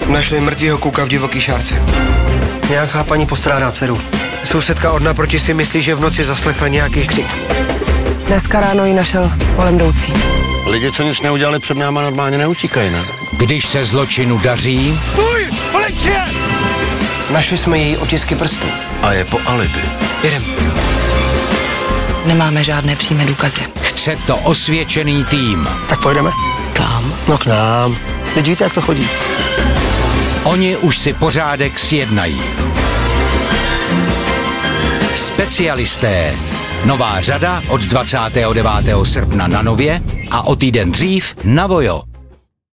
Našli mrtvýho kluka v divoký šárce. Nějaká paní postrádá dceru. Sousedka od naproti si myslí, že v noci zaslechla nějaký křik. Dneska ráno ji našel kolem jdoucí. Lidi, co nic neudělali před náma, normálně neutíkají, ne? Když se zločinu daří... Uj, policie! Našli jsme její otisky prstů. A je po alibi. Jedem. Nemáme žádné přímé důkazy. Chce to osvědčený tým. Tak pojedeme? Kam? No k nám. Teď víte, jak to chodí. Oni už si pořádek sjednají. Specialisté. Nová řada od 29. srpna na Nově a o týden dřív na Vojo.